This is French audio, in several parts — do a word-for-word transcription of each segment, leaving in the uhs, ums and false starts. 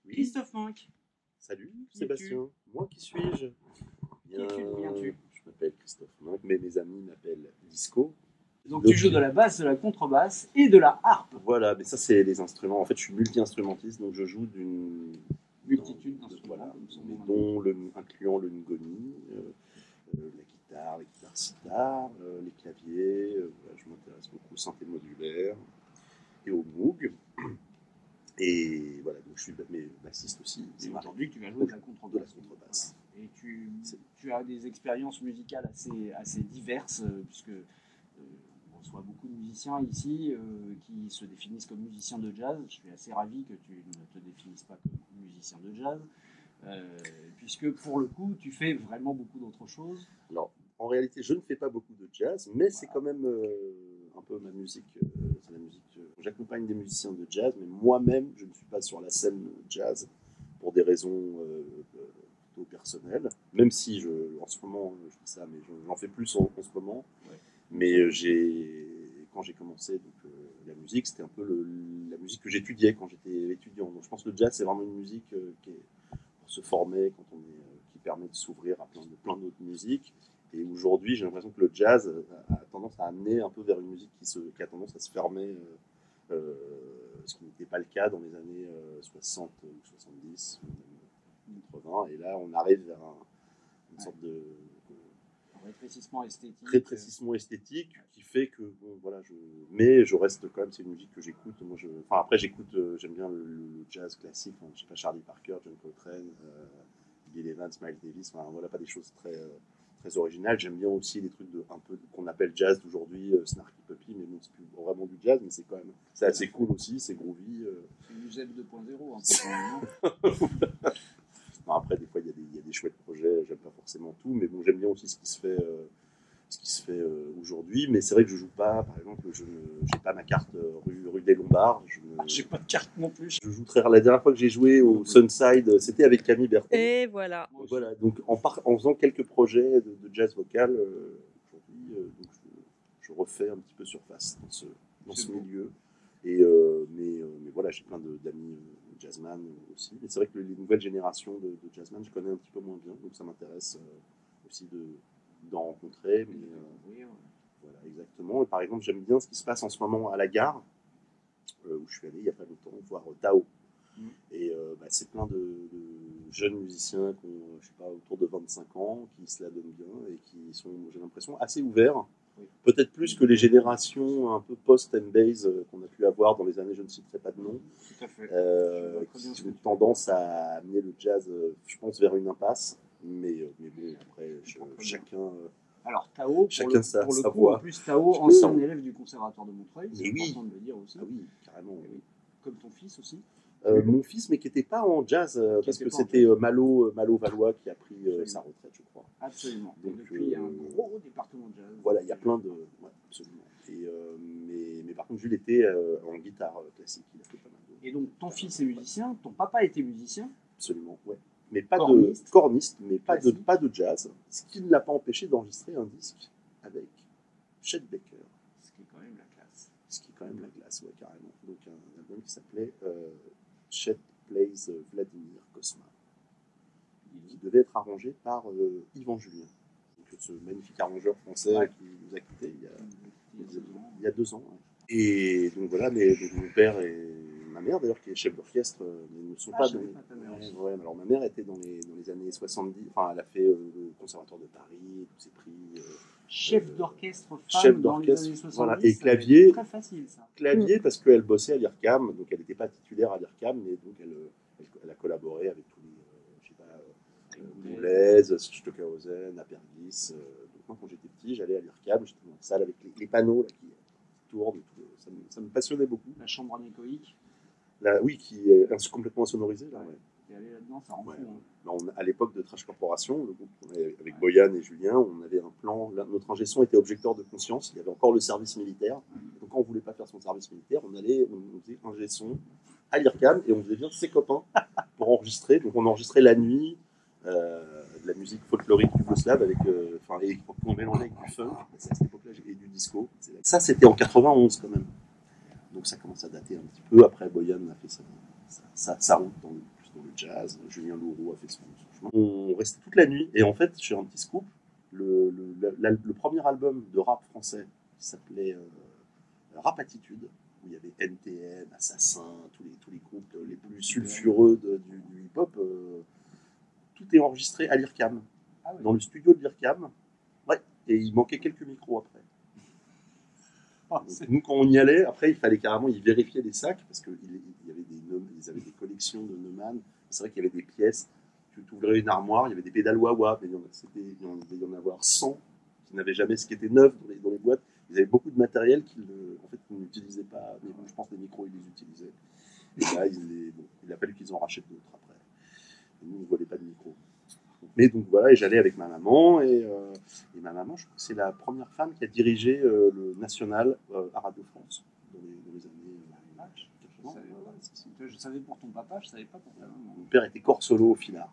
Oui, Christophe Minck, salut qui es-tu? Sébastien. Moi, qui suis-je? Qui Bien, es-tu? D'où viens-tu? je m'appelle Christophe Minck, mais mes amis m'appellent Disco. Donc tu Donc, joues de la basse, de la contrebasse et de la harpe. voilà, mais ça, c'est les instruments. En fait, je suis multi-instrumentiste, donc je joue d'une. Multitude dans- de- d'instruments, Voilà, comme son mais nom l'indique. dont le, incluant le ngoni, euh, euh, la guitare, les guitares sitar, euh, les claviers. Euh, voilà, je m'intéresse beaucoup au synthé modulaire et au Moog. Et voilà, donc je suis mais bassiste aussi. Et C'est ma- aujourd'hui tu vas jouer de la de la contrebasse. contrebasse. Voilà. Et tu, C'est- tu as des expériences musicales assez, assez diverses, euh, puisque euh, on reçoit beaucoup de musiciens ici euh, qui se définissent comme musiciens de jazz. Je suis assez ravi que tu ne te définisses pas comme musicien de jazz, euh, puisque pour le coup tu fais vraiment beaucoup d'autres choses. Alors, en réalité, je ne fais pas beaucoup de jazz, mais c'est Voilà. quand même euh, un peu ma musique. euh, c'est la musique. euh, J'accompagne des musiciens de jazz, mais moi-même, je ne suis pas sur la scène jazz pour des raisons euh, euh, plutôt personnelles. Même si, je, en ce moment, je dis ça, mais je- j'en fais plus en, en ce moment. Ouais. Mais euh, j'ai, quand j'ai commencé donc, euh, la musique, c'était un peu le- la musique que j'étudiais quand j'étais étudiant. Donc, je pense que le jazz, c'est vraiment une musique euh, qui est pour se former, quand on est, euh, qui permet de s'ouvrir à plein de plein d'autres musiques. Et aujourd'hui, j'ai l'impression que le jazz a, a tendance à amener un peu vers une musique qui, se, qui a tendance à se fermer, euh, euh, ce qui n'était pas le cas dans les années euh, soixante ou soixante-dix, ou même quatre-vingts. Et là, on arrive vers un, une Ouais. sorte de, de Un rétrécissement esthétique. rétrécissement esthétique qui fait que bon, voilà, je mais je reste quand même, c'est une musique que j'écoute. Moi, je enfin après j'écoute, euh, j'aime bien le, le jazz classique, hein, je sais pas, Charlie Parker, John Coltrane, euh, Bill Evans, Miles Davis, enfin voilà, pas des choses très euh, très originales. J'aime bien aussi les trucs de un peu qu'on appelle jazz d'aujourd'hui, euh, Snarky Puppy, mais bon, c'est plus vraiment du jazz, mais c'est quand même c'est assez cool aussi, c'est groovy. euh. C'est du Z deux point zéro, un peu quand même, non? Non, après des fois il y a des il y a des chouettes projets, j'aime pas forcément tout, mais bon, j'aime bien aussi ce qui se fait euh, ce qui se fait euh, aujourd'hui. Mais c'est vrai que je joue pas, par exemple, je n'ai pas ma carte euh, rue, rue des Lombards. Je, ne- Ah, j'ai pas de carte non plus. je joue très rare. La dernière fois que j'ai joué au Sunside, euh, c'était avec Camille Berton. Et voilà. Moi aussi. Voilà, donc en, par- en faisant quelques projets de, de jazz vocal euh, aujourd'hui, euh, donc je, je refais un petit peu surface dans ce, dans C'est ce beau. milieu. Et, euh, mais, euh, mais voilà, j'ai plein de- d'amis euh, jazzman aussi. Mais c'est vrai que les nouvelles générations de, de jazzman, je connais un petit peu moins bien, donc ça m'intéresse euh, aussi de, d'en rencontrer. Mais, euh, Oui, ouais. voilà, exactement. Et par exemple, j'aime bien ce qui se passe en ce moment à la gare, euh, où je suis allé il n'y a pas longtemps, voir euh, Tao. Mm. Et euh, bah, c'est plein de, de jeunes musiciens qui ont, je sais pas, autour de vingt-cinq ans, qui se la donnent bien et qui sont, j'ai l'impression, assez ouverts. Oui. Peut-être plus que les générations un peu post-M-Base euh, qu'on a pu avoir dans les années, je ne citerai pas de nom, Tout à fait. euh, Je vois très bien qui ce que ont tu veux tendance à amener le jazz, euh, je pense, vers une impasse. Mais, euh, mais bon, après, je- comprends très chacun. euh, Alors, Tao, pour Chacun le, sa- pour le sa coup, voix. en plus, Tao, Je peux- ancien élève du conservatoire de Montreuil, c'est Mais oui. important de le dire aussi. Ah oui, carrément. Et oui. Comme ton fils aussi. Euh, mon fils, mais qui n'était pas en jazz, euh, Qui parce était que pas en c'était jazz. euh, Malo, euh, Malo Valois qui a pris euh, Absolument. sa retraite, je crois. Absolument. Donc, Et depuis, il y a un euh, gros département de jazz. Voilà, il y a plein de. Ouais, absolument. Et, euh, mais, mais par contre, Jules était euh, en guitare euh, classique, il a fait pas mal de. Et donc, ton fils est musicien, ton papa était musicien. Absolument, ouais. Mais pas Corniste. de corniste, mais pas de, Classique. pas de jazz, ce qui ne l'a pas empêché d'enregistrer un disque avec Chet Baker, Ce qui est quand même la classe. ce qui est quand même la classe, ouais, carrément. Donc un album qui s'appelait euh, Chet Plays Vladimir Kosma, qui devait être arrangé par euh, Yvan Julien, donc, ce magnifique arrangeur français Ouais. qui nous a quittés il y a, Il y a deux ans. il y a deux ans. Ouais. Et donc voilà, mais, donc, mon père et ma mère d'ailleurs, qui est chef d'orchestre, euh, ne sont Ah, pas je dans savais les... pas ta mère aussi. Ouais, ouais, alors ma mère était dans les, dans les années soixante-dix, enfin elle a fait euh, le conservatoire de Paris, tous ses prix. Euh, Chef Euh, d'orchestre femme chef dans les d'orchestre, années soixante-dix. voilà, et ça clavier. va être Très facile, ça. clavier parce qu'elle bossait à l'I R C A M, donc elle n'était pas titulaire à l'I R C A M, mais donc elle, elle, elle a collaboré avec tous les, euh, je sais pas, euh, Boulez, Stockhausen, Apergis. Euh, donc moi quand j'étais petit, j'allais à l'I R C A M, j'étais dans la salle avec les, les panneaux là, qui tournent, et tout, ça, me, ça me passionnait beaucoup. La chambre anéchoïque, Là, oui, qui est ins- complètement insonorisée. Là, ouais. t'es allé là-dedans, ça rend Ouais. fou. Hein. Là, on- à l'époque de Trash Corporation, le groupe qu'on avait avec Ouais. Boyan et Julien, on avait un plan. Là, notre ingé son était objecteur de conscience. Il y avait encore le service militaire. Donc, quand on voulait pas faire son service militaire, on allait, on, on faisait ingé son à l'I R C A M et on faisait bien ses copains pour enregistrer. Donc, on enregistrait la nuit euh, de la musique folklorique yougoslave avec, euh, enfin, et qu'on mélangeait avec du funk. C'est à cette époque-là et du disco. Ça, c'était en quatre-vingt-onze quand même. Donc, ça commence à dater un petit peu. Après, Boyan a fait ça, ça, ça, ça route dans le, plus dans jazz. Julien Lourou a fait son, son chemin. On restait toute la nuit. Et en fait, j'ai un petit scoop. Le, le, la, le premier album de rap français qui s'appelait euh, Rap Attitude, où il y avait N T M, Assassin, tous les, tous les groupes les plus sulfureux de, du, du hip-hop, euh, tout est enregistré à l'IRCAM, ah oui. Dans le studio de l'IRCAM. Ouais, et il manquait quelques micros après. Ah, donc, nous, quand on y allait, après, il fallait carrément y vérifier les sacs, parce qu'ils y avait des, ils avaient des collections de Neumann. C'est vrai qu'il y avait des pièces. Tu ouvrais une armoire, il y avait des pédales wah-wah, mais il y en, c'était, il devait y en avoir cent qui n'avaient jamais ce qui était neuf dans les, dans les boîtes. Ils avaient beaucoup de matériel qu'ils en fait, qu'ils n'utilisaient pas, mais bon, je pense que les micros, ils les utilisaient. Et là, il, les, bon, il a fallu qu'ils en rachètent d'autres après. Et nous, on ne volait pas de micros. Mais donc voilà, et j'allais avec ma maman, et, euh, et ma maman, je crois que c'est la première femme qui a dirigé euh, le national euh, à Radio France dans les, dans les années euh, je, savais, ouais, je savais pour ton papa, je ne savais pas pour ta maman. Mon père était corps solo au Finard.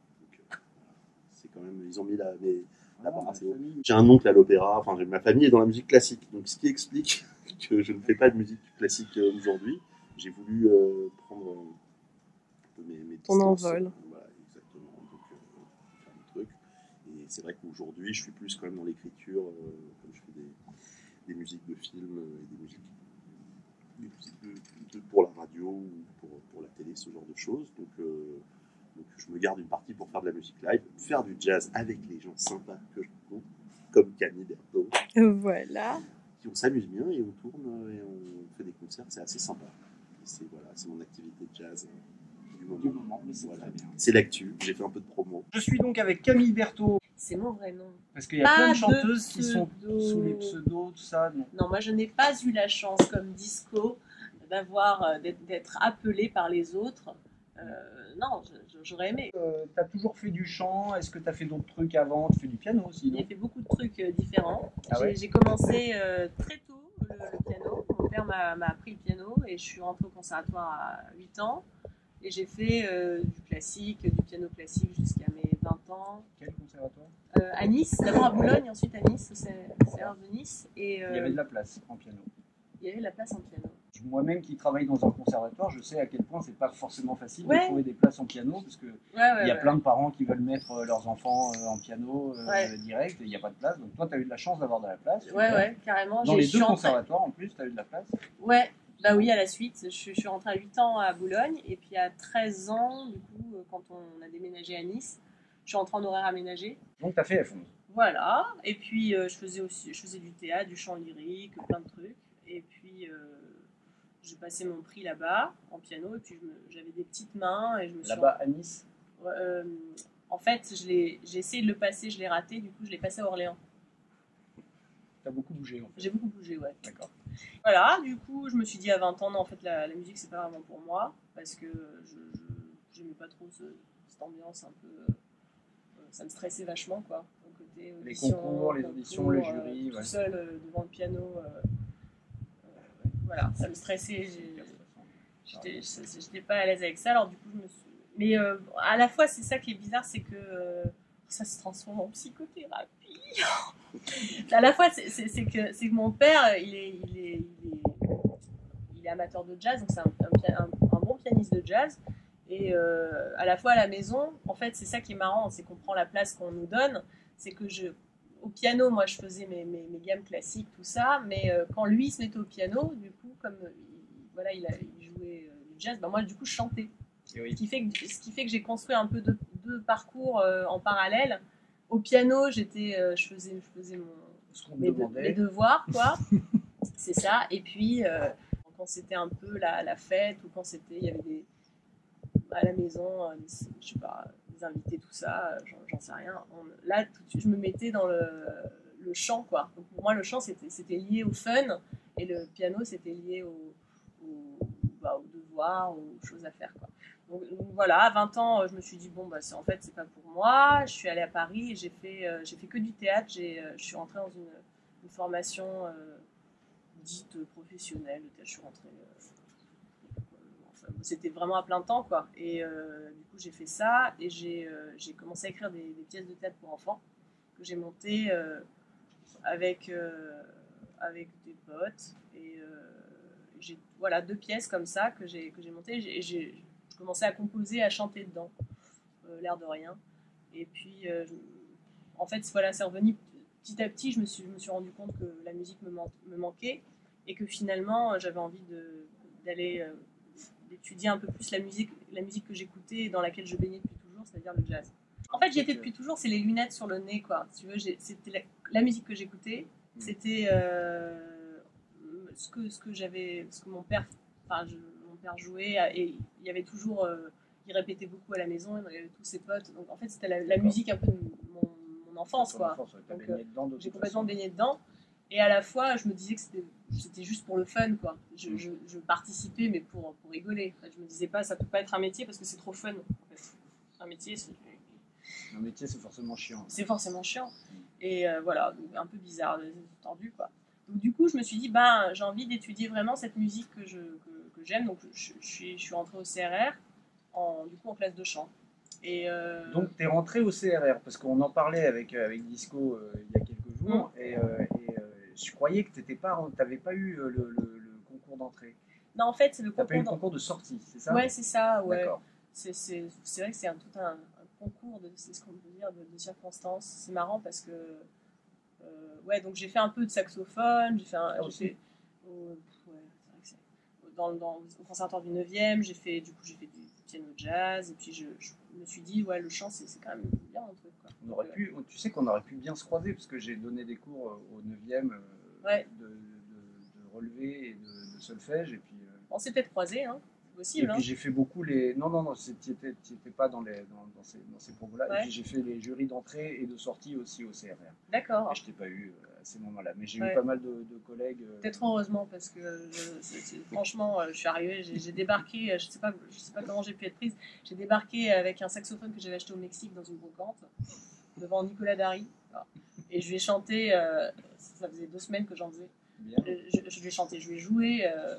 C'est quand même, ils ont mis la, mais, la barre assez haut. J'ai un oncle à l'opéra, enfin ma famille est dans la musique classique, donc ce qui explique que je ne fais pas de musique classique aujourd'hui. J'ai voulu euh, prendre un peu mes, mes ton envol. Voilà, exactement. Donc euh, faire des trucs. Et c'est vrai qu'aujourd'hui, je suis plus quand même dans l'écriture, euh, comme je fais des, des musiques de films et des musiques, des musiques de, de, pour la radio ou pour, pour la télé, ce genre de choses. Donc euh, Donc je me garde une partie pour faire de la musique live, faire du jazz avec les gens sympas que je rencontre, comme Camille Berthaud. Voilà. Qui on s'amuse bien et on tourne et on fait des concerts, c'est assez sympa. Et c'est, voilà, c'est mon activité de jazz du moment. Du moment mais c'est, voilà. Très bien. C'est l'actu, j'ai fait un peu de promo. Je suis donc avec Camille Berthaud. C'est mon vrai nom. Parce qu'il y a pas plein de chanteuses de qui sont sous les pseudos, tout ça. Non, non moi je n'ai pas eu la chance, comme Disco, d'avoir, d'être, d'être appelée par les autres. Euh, non, j'aurais aimé. Euh, tu as toujours fait du chant, est-ce que tu as fait d'autres trucs avant? Tu fais du piano aussi, non? J'ai fait beaucoup de trucs euh, différents. Ah ouais. j'ai, j'ai commencé euh, très tôt le, le piano. Mon père m'a, m'a appris le piano et je suis rentrée au conservatoire à huit ans. Et j'ai fait euh, du classique, du piano classique jusqu'à mes vingt ans. Quel conservatoire? euh, À Nice, d'abord à Boulogne, ensuite à Nice, au C R de Nice. Et, euh, il y avait de la place en piano. Il y avait de la place en piano. Moi-même qui travaille dans un conservatoire, je sais à quel point c'est pas forcément facile ouais. de trouver des places en piano, parce que ouais, ouais, il y a ouais. plein de parents qui veulent mettre leurs enfants en piano euh, ouais. direct, et il n'y a pas de place. Donc toi, tu as eu de la chance d'avoir de la place. Ouais, ouais, carrément. Dans J'ai, les deux rentrée... conservatoires, en plus, tu as eu de la place. Ouais, bah oui, à la suite. Je, je suis rentrée à huit ans à Boulogne, et puis à treize ans, du coup, quand on a déménagé à Nice, je suis rentrée en horaire aménagé. Donc tu as fait F onze. Voilà, et puis euh, je faisais aussi, je faisais du théâtre, du chant lyrique, plein de trucs. Et puis... Euh... j'ai passé mon prix là-bas en piano et puis je me, j'avais des petites mains et je me suis là-bas à Nice. Euh, en fait, je l'ai, j'ai essayé de le passer, je l'ai raté, du coup je l'ai passé à Orléans. T'as beaucoup bougé en fait. J'ai beaucoup bougé, ouais. D'accord. Voilà, du coup je me suis dit à vingt ans, non en fait la, la musique c'est pas vraiment pour moi parce que je, je j'aimais pas trop ce, cette ambiance un peu, euh, ça me stressait vachement quoi. Au côté audition, les concours, les auditions, les jurys, euh, ouais. Tout seul euh, devant le piano. Euh, Voilà, ça me stressait, j'étais, j'étais pas à l'aise avec ça, alors du coup je me suis... Mais euh, à la fois c'est ça qui est bizarre, c'est que euh, ça se transforme en psychothérapie. À la fois c'est, c'est, c'est, que, c'est que mon père, il est, il est, il est, il est amateur de jazz, donc c'est un, un, un bon pianiste de jazz, et euh, à la fois à la maison, en fait c'est ça qui est marrant, c'est qu'on prend la place qu'on nous donne, c'est que je... Au piano, moi, je faisais mes, mes, mes gammes classiques, tout ça, mais euh, quand lui se mettait au piano, du coup, comme euh, il, voilà, il, a, il jouait euh, du jazz, ben moi, du coup, je chantais. Oui. Ce qui fait que, ce qui fait que j'ai construit un peu deux, deux parcours euh, en parallèle. Au piano, j'étais, euh, je faisais, je faisais mon, mes, de, mes devoirs, quoi. C'est ça. Et puis, euh, quand c'était un peu la, la fête, ou quand c'était, il y avait des, à la maison, euh, des, je sais pas, des invités, tout ça, j'en, j'en sais rien. On, là, tout de suite, je me mettais dans le, le chant, quoi. Donc pour moi, le chant, c'était, c'était lié au fun, et le piano, c'était lié au, au, bah, aux devoirs, aux choses à faire, quoi. Donc, donc voilà, à vingt ans, je me suis dit, bon, bah, c'est, en fait, c'est pas pour moi. Je suis allée à Paris et j'ai fait, euh, j'ai fait que du théâtre. J'ai, euh, je suis rentrée dans une, une formation euh, dite professionnelle. Je suis rentrée... Euh, enfin, c'était vraiment à plein temps, quoi. Et euh, du coup, j'ai fait ça et j'ai, euh, j'ai commencé à écrire des, des pièces de théâtre pour enfants que j'ai montées euh, avec, euh, avec des potes. Et euh, j'ai, voilà, deux pièces comme ça que j'ai, que j'ai montées. Et j'ai, je commençais à composer, à chanter dedans, euh, l'air de rien. Et puis, euh, je, en fait, voilà, c'est revenu petit à petit. Je me suis, je me suis rendu compte que la musique me, man me manquait et que finalement, j'avais envie d'aller euh, d'étudier un peu plus la musique, la musique que j'écoutais et dans laquelle je baignais depuis toujours, c'est-à-dire le jazz. En fait, j'y étais depuis toujours, c'est les lunettes sur le nez, quoi. Si tu veux, c'était la, la musique que j'écoutais, c'était euh, ce que, ce que j'avais, ce que mon père, enfin, je, mon père jouait, et il y avait toujours, euh, il répétait beaucoup à la maison, il y avait tous ses potes. Donc en fait, c'était la, la musique un peu de mon, mon enfance, quoi. Enfance, ouais, donc euh, j'ai complètement baigné dedans. Et à la fois, je me disais que c'était juste pour le fun, quoi. Je, mm. je, je participais, mais pour, pour rigoler. En fait, je me disais pas, ça peut pas être un métier parce que c'est trop fun. En fait. Un métier, c'est... Un métier, c'est forcément chiant. C'est forcément chiant. Et euh, voilà, un peu bizarre, tendu, quoi. Donc du coup, je me suis dit, ben, j'ai envie d'étudier vraiment cette musique que je que, que j'aime. Donc je, je, suis, je suis rentrée au C R R, en, du coup en classe de chant. Et euh... Donc tu es rentrée au C R R, parce qu'on en parlait avec, avec Disco euh, il y a quelques jours, mmh. et, euh, et euh, je croyais que tu n'avais pas eu le, le, le concours d'entrée. Non, en fait, c'est le concours, pas eu le concours de sortie, c'est ça? Ouais, c'est ça, ouais. C'est vrai que c'est un, tout un, un concours, c'est ce qu'on peut dire, de, de circonstances. C'est marrant parce que, euh, ouais, donc j'ai fait un peu de saxophone, j'ai fait, un, ah, fait au, ouais, c'est vrai que dans, dans, au conservatoire du neuvième, j'ai fait, du coup, j'ai fait du piano jazz, et puis je, je me suis dit, ouais, le chant, c'est quand même bien un truc, quoi. On aurait pu, tu sais qu'on aurait pu bien se croiser, parce que j'ai donné des cours au neuvième euh, ouais. de, de, de relevé et de, de solfège, et puis... Euh, on s'est peut-être croisés, hein. Possible, et puis hein. J'ai fait beaucoup les... Non, non, non, tu n'étais pas dans, les, dans, dans ces, dans ces propos-là. Ouais. Et puis j'ai fait les jurys d'entrée et de sortie aussi au C R R. D'accord. Et je ne t'ai pas eu à ces moments-là. Mais j'ai ouais. eu pas mal de, de collègues... Euh... Peut-être heureusement, parce que je, c est, c est, franchement, je suis arrivée, j'ai débarqué, je ne sais, sais pas comment j'ai pu être prise, j'ai débarqué avec un saxophone que j'avais acheté au Mexique dans une brocante, devant Nicolas Darry. Et je lui ai chanté, euh, ça faisait deux semaines que j'en faisais. Bien. Je, je, je lui ai chanté, je lui ai joué... Euh,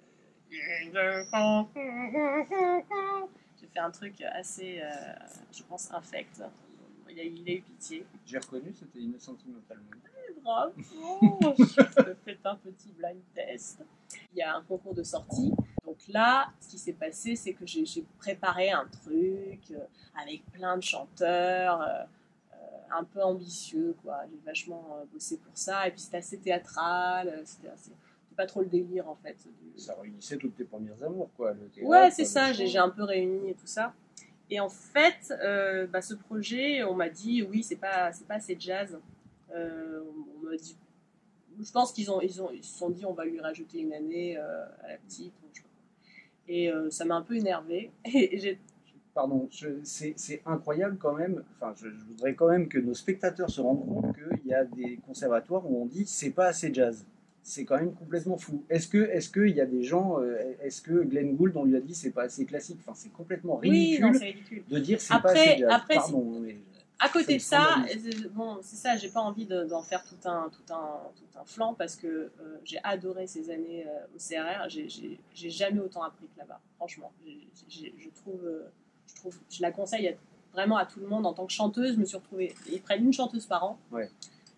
j'ai fait un truc assez, euh, je pense, infect. Il a, il a eu pitié. J'ai reconnu, c'était Innocent Immortal Moon. Bravo, je te fais un petit blind test. Il y a un concours de sortie. Donc là, ce qui s'est passé, c'est que j'ai préparé un truc euh, avec plein de chanteurs, euh, euh, un peu ambitieux, quoi. J'ai vachement euh, bossé pour ça. Et puis c'était assez théâtral, c'était assez... pas trop le délire en fait. Du... Ça réunissait toutes tes premières amours, quoi. Le théâtre, ouais, c'est ça, j'ai un peu réuni et tout ça. Et en fait, euh, bah, ce projet, on m'a dit, oui, c'est pas, c'est pas assez jazz. Euh, on m'a dit, je pense qu'ils ont, ils ont, ils se sont dit, on va lui rajouter une année euh, à la petite. Et euh, ça m'a un peu énervée. Et Pardon, c'est incroyable quand même. Enfin, je, je voudrais quand même que nos spectateurs se rendent compte qu'il y a des conservatoires où on dit, c'est pas assez jazz. C'est quand même complètement fou. Est-ce que, est-ce qu'il y a des gens, euh, est-ce que Glenn Gould, on lui a dit c'est pas assez classique? Enfin, c'est complètement ridicule, oui, non, ridicule de dire c'est pas assez jazz. Après, Pardon, mais à côté de ça, bon, c'est ça, j'ai pas envie d'en de, faire tout un, tout un, tout un flanc parce que euh, j'ai adoré ces années euh, au C R R. J'ai jamais autant appris que là-bas, franchement. J ai, j ai, je trouve, euh, je trouve, je la conseille à, vraiment à tout le monde. En tant que chanteuse, je me suis retrouvée. Ils prennent une chanteuse par an. Ouais.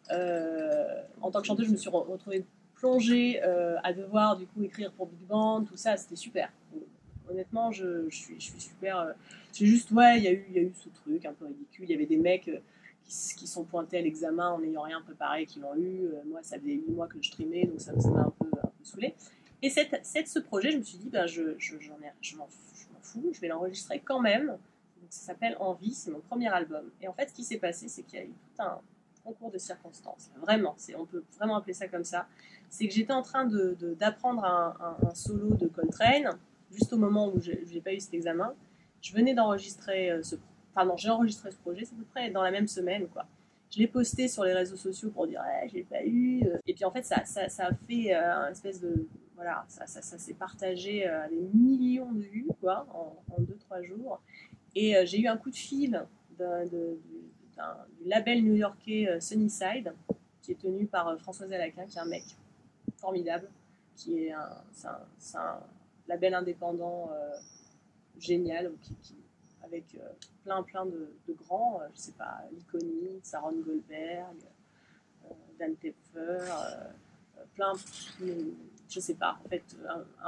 Euh, en tant que chanteuse, je me suis retrouvée plongée euh, à devoir du coup écrire pour Big Band, tout ça, c'était super. Honnêtement, je, je, suis, je suis super. Euh, c'est juste, ouais, il y, y a eu ce truc un peu ridicule. Il y avait des mecs euh, qui, qui sont pointés à l'examen en n'ayant rien préparé, qui l'ont eu. Euh, moi, ça faisait huit mois que je trimais, donc ça m'a un peu, un peu saoulée. Et cette, cette, ce projet, je me suis dit, ben, je, je, j'en ai, je m'en fous, je vais l'enregistrer quand même. Donc, ça s'appelle Envie, c'est mon premier album. Et en fait, ce qui s'est passé, c'est qu'il y a eu tout un concours de circonstances. Vraiment, on peut vraiment appeler ça comme ça. C'est que j'étais en train d'apprendre un, un, un solo de Coltrane, juste au moment où je n'ai pas eu cet examen. Je venais d'enregistrer ce pardon, j'ai enregistré ce projet, c'est à peu près dans la même semaine, quoi. Je l'ai posté sur les réseaux sociaux pour dire eh, je l'ai pas eu. Et puis en fait, ça, ça, ça a fait euh, un espèce de voilà, ça, ça, ça s'est partagé à euh, des millions de vues, quoi, en, en deux trois jours. Et euh, j'ai eu un coup de fil de, de, du label new-yorkais euh, Sunnyside, qui est tenu par euh, François Zalaquin, qui est un mec formidable, qui est un, c'est un, c'est un label indépendant euh, génial, qui, qui, avec euh, plein plein de, de grands, euh, je sais pas, Likonitz, Aaron Goldberg, euh, Dan Tepfer, euh, plein, je sais pas, en fait, un, un,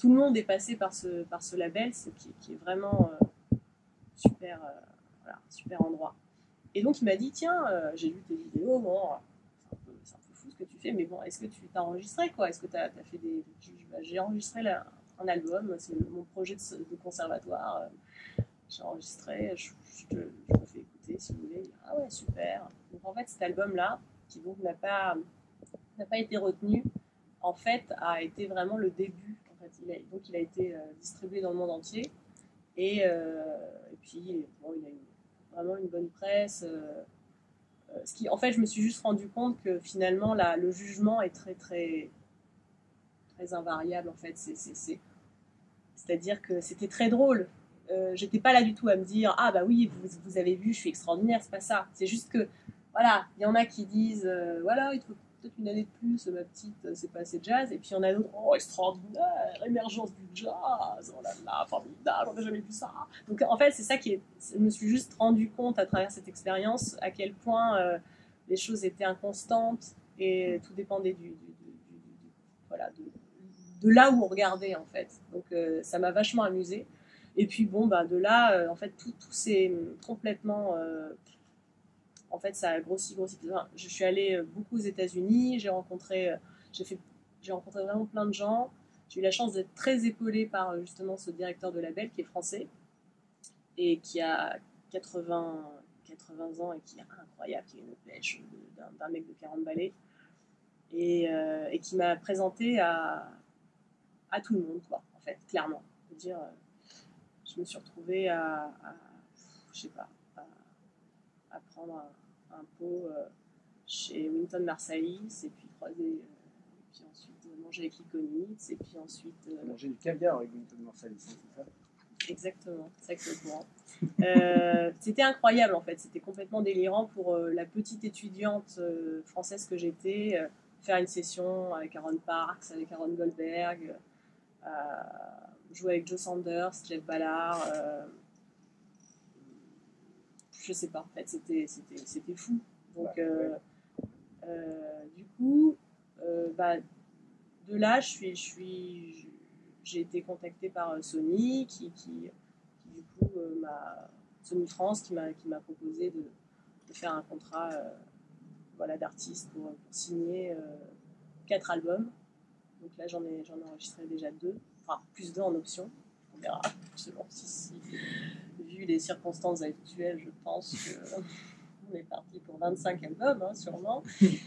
tout le monde est passé par ce, par ce label, c'est, qui, qui est vraiment euh, super, euh, voilà, super endroit. Et donc il m'a dit, tiens, euh, j'ai vu tes vidéos, bon, c'est un, peu, c'est un peu fou ce que tu fais, mais bon, est-ce que tu t'as enregistré, quoi? Est-ce que tu as fait des... Bah, j'ai enregistré là, un album, c'est mon projet de, de conservatoire, euh, j'ai enregistré, je, je, te, je te fais écouter si vous voulez. Ah ouais, super. Donc en fait cet album-là, qui donc n'a pas, n'a pas été retenu, en fait a été vraiment le début. En fait, il a, donc il a été euh, distribué dans le monde entier, et, euh, et puis bon, il a une, vraiment une bonne presse. Euh, euh, ce qui, en fait, je me suis juste rendu compte que finalement la, le jugement est très très très invariable. En fait, c'est, c'est, c'est, c'est-à-dire que c'était très drôle. Euh, j'étais pas là du tout à me dire ah bah oui vous, vous avez vu je suis extraordinaire, c'est pas ça, c'est juste que voilà, il y en a qui disent euh, voilà il te faut peut-être une année de plus ma petite, c'est pas assez jazz, et puis il y en a d'autres oh extraordinaire, émergence du jazz, oh là là formidable, on n'a jamais vu ça. Donc en fait c'est ça qui est, je me suis juste rendu compte à travers cette expérience à quel point euh, les choses étaient inconstantes et tout dépendait du, du, du, du, du voilà de, de là où on regardait en fait. Donc euh, ça m'a vachement amusée. Et puis bon, bah, de là, euh, en fait, tout, tout s'est complètement... Euh, en fait, ça a grossi, grossi. Enfin, je suis allée beaucoup aux États-Unis, j'ai rencontré, j'ai fait, j'ai rencontré vraiment plein de gens. J'ai eu la chance d'être très épaulée par justement ce directeur de label qui est français et qui a quatre-vingts, quatre-vingts ans et qui est incroyable, qui est une pêche d'un, d'un mec de quarante balais et, euh, et qui m'a présenté à, à tout le monde, quoi, en fait, clairement. Je veux dire... je me suis retrouvée à, à je sais pas, à, à prendre un, un pot euh, chez Wynton Marsalis, et puis croiser, euh, et puis ensuite euh, manger avec Iconitz, et puis ensuite... Euh, manger du caviar avec Wynton Marsalis, c'est ça? Exactement, c'est exactement. euh, c'était incroyable en fait, c'était complètement délirant pour euh, la petite étudiante euh, française que j'étais, euh, faire une session avec Aaron Parks, avec Aaron Goldberg, euh, jouer avec Joe Sanders, Jeff Ballard, euh, je sais pas, en fait, c'était, c'était, c'était fou. Donc, euh, euh, du coup, euh, bah, de là, je suis, je suis, j'ai été contactée par Sony, qui, qui, qui du coup, euh, m'a, Sony France, qui m'a, qui m'a proposé de, de faire un contrat, euh, voilà, d'artiste pour, pour signer euh, quatre albums. Donc là, j'en ai, j'en ai enregistré déjà deux. Enfin, plus deux en option, on verra, selon si, si, vu les circonstances actuelles, je pense qu'on est parti pour vingt-cinq albums, hein, sûrement.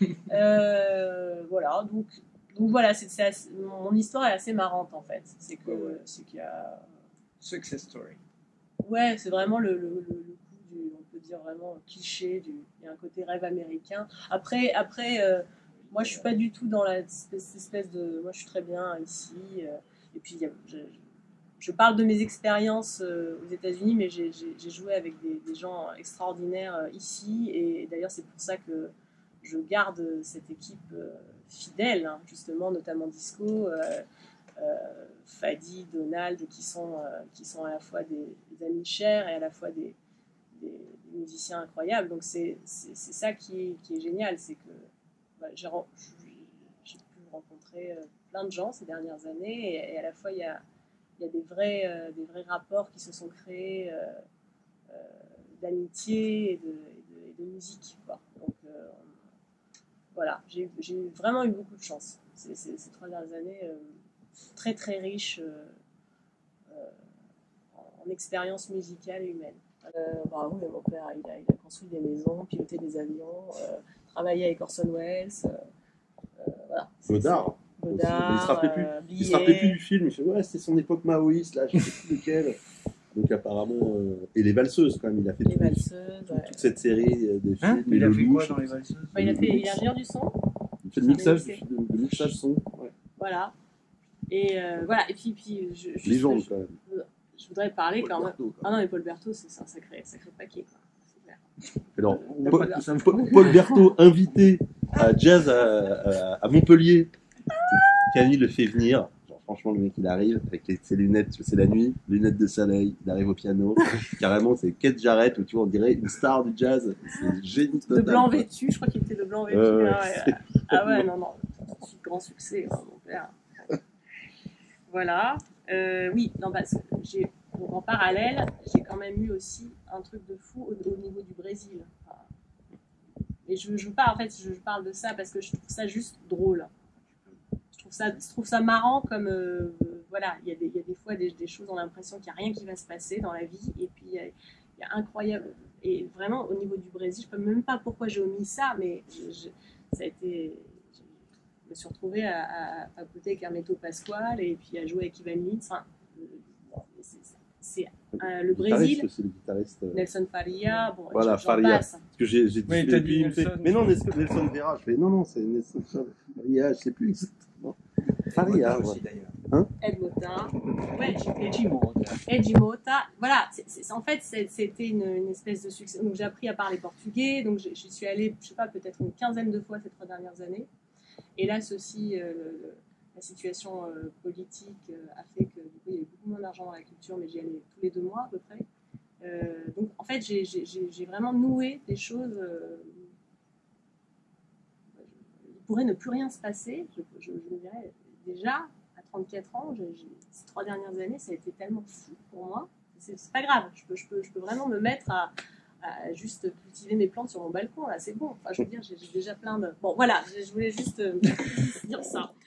euh, voilà, donc, donc voilà, c'est, c'est assez, mon histoire est assez marrante en fait. C'est, que, ouais. c'est qu'il y a... Success story. Ouais, c'est vraiment le, le, le, le coup du, on peut dire vraiment cliché, du, il y a un côté rêve américain. Après, après euh, moi je suis pas du tout dans la, cette espèce de... Moi je suis très bien ici... Euh, Et puis, je, je parle de mes expériences aux États-Unis, mais j'ai, j'ai, j'ai joué avec des, des gens extraordinaires ici. Et d'ailleurs, c'est pour ça que je garde cette équipe fidèle, hein, justement, notamment Disco, euh, euh, Fadi, Donald, qui sont, euh, qui sont à la fois des, des amis chers et à la fois des, des, des musiciens incroyables. Donc, c'est, c'est, c'est ça qui est, qui est génial. C'est que bah, j'ai, j'ai pu rencontrer plein de gens ces dernières années, et, et à la fois il y a, il y a des, vrais, euh, des vrais rapports qui se sont créés euh, euh, d'amitié et de, et de, et de musique, quoi. Donc euh, voilà, j'ai, j'ai vraiment eu beaucoup de chance ces, ces, ces trois dernières années, euh, très très riches euh, euh, en, en expérience musicale et humaine. Euh, bah oui, mon père il a, il a construit des maisons, piloté des avions, euh, travaillé avec Orson Welles. Euh, euh, voilà. Godard. Godard, il se rappelait plus, euh, il se rappelait plus du film. Il fait ouais, c'était son époque maoïste là, je sais plus lequel. Donc apparemment euh, et les valseuses quand même, il a fait les tout, valseuses, tout, ouais. toute cette série de films. Hein, il a fait quoi dans les bah, valseuses? Il a fait, il est ingénieur du son. Il fait le mixage, de, de mixage son. Ouais. Voilà. Et euh, voilà. Et puis puis je, juste, légende je, quand même. Je voudrais parler Paul quand même. Berthaud, quand Ah non mais Paul Berthaud c'est, c'est un sacré, sacré paquet quoi. Alors, Euh, Paul, Paul, Paul Berthaud invité à Jazz à, à, à Montpellier. Camille le fait venir. Genre, franchement, le mec, il arrive avec les, ses lunettes, c'est la nuit, lunettes de soleil, il arrive au piano. Carrément, c'est Keith Jarrett, où tu vois, on dirait une star du jazz. C'est génie total. De blanc vêtu, je crois qu'il était de blanc vêtu. Euh, ah, ouais. Ah ouais, non, non. Grand succès, hein, mon père. Voilà. Euh, oui, non, parce que j'ai, donc en parallèle, j'ai quand même eu aussi un truc de fou au, au niveau du Brésil. Enfin, et je, je parle, en fait, je, je parle de ça parce que je trouve ça juste drôle. Je trouve ça, je trouve ça marrant comme, euh, voilà, il y, y a des fois des, des choses, on a l'impression qu'il n'y a rien qui va se passer dans la vie, et puis il y, y a incroyable, et vraiment au niveau du Brésil, je ne sais même pas pourquoi j'ai omis ça, mais je, je, ça a été, je me suis retrouvée à, à, à papoter avec Hermeto Pascoal, et puis à jouer avec Ivan Lins. Enfin, c'est euh, le Brésil, c'est le guitariste, euh... Nelson Faria, bon, voilà, j'en Faria. passe. Parce que j'ai, j'ai oui, dit, dit puis, Nelson, mais non, Nelson, Nelson Vera, je fais, non, non, c'est Nelson Faria, je sais plus exactement. Faria, aussi ouais. d'ailleurs. Hein? Ed Mota, ouais, Edgy Mota. Edgy Mota, voilà, c'est, c'est, en fait c'est, c'était une, une espèce de succès. Donc j'ai appris à parler portugais, donc je, je suis allée, je sais pas, peut-être une quinzaine de fois ces trois dernières années. Et là, ceci, euh, le, la situation euh, politique euh, a fait que du coup, il y avait beaucoup moins d'argent dans la culture, mais j'y allais tous les deux mois à peu près. Euh, donc en fait, j'ai, j'ai, j'ai vraiment noué des choses. Euh, il pourrait ne plus rien se passer, je, je, je me dirais. Déjà, à trente-quatre ans, je, je, ces trois dernières années, ça a été tellement fou pour moi. C'est, c'est pas grave, je peux, je, peux, je peux vraiment me mettre à, à juste cultiver mes plantes sur mon balcon, là, c'est bon. Enfin, je veux dire, j'ai, j'ai déjà plein de... Bon, voilà, je, je voulais juste euh, dire ça.